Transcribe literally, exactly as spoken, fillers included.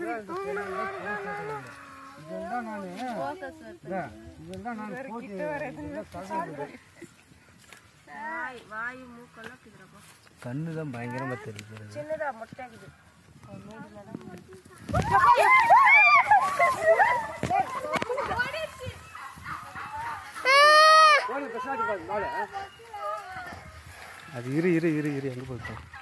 கண்ணு தான் பயங்கரமா தெரியுது. சின்னதா மொட்டைக்குது. அது இரு இரு இரு இரு எங்க போயிட்டோம்.